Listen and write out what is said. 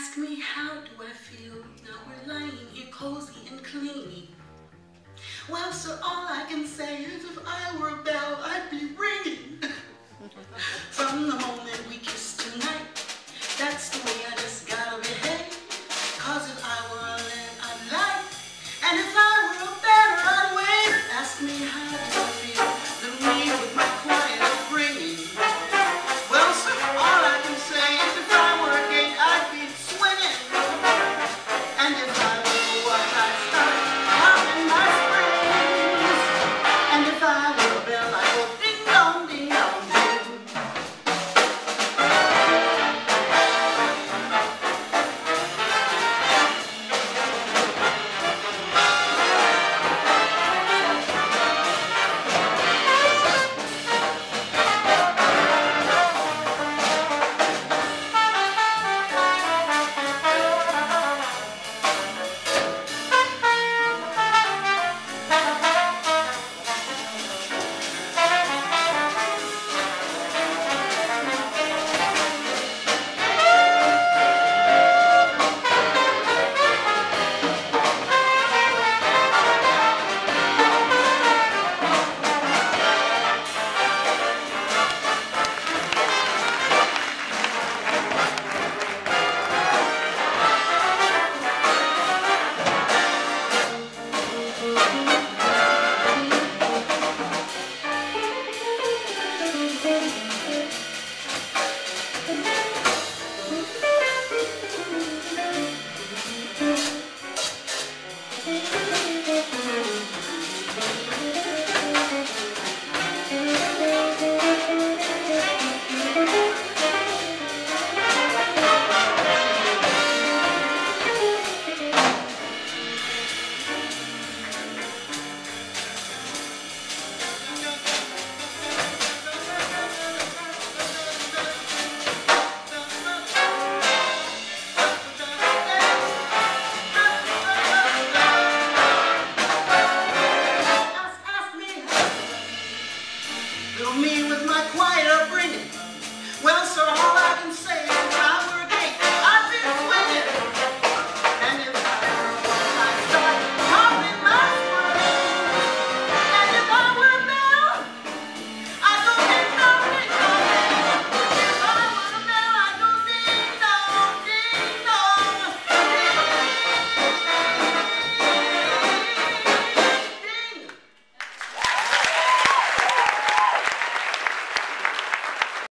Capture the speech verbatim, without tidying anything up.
Ask me how do I feel now we're lying here cozy and clean. Well, sir, all I can say is if I were a bell, I'd be ringing. From the moment we kissed tonight, that's the way I just gotta behave. Cause if I were a land, I'd like, and if I were a better, I'd wave. Ask me how do I feel, little me with my quiet upbringing. Well, sir, all I can say is if I were a gate, I'd be swinging. And if I were a watch, I'd start popping my springs. And if I were a bell, I'd go ding dong, ding dong, ding. Little me with my quiet upbringing. Well, sir, all I can say is